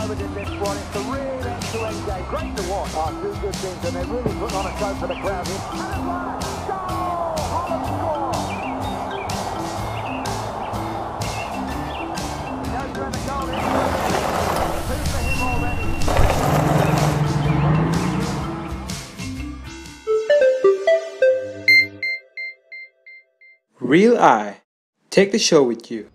moment in this one. It's a real end-to-end game. Great to watch. Oh, two good teams, and they're really putting on a show for the crowd here. And at last, goal! Holland score! He knows where the goal is. Two for him already. Reeleye. Take the show with you.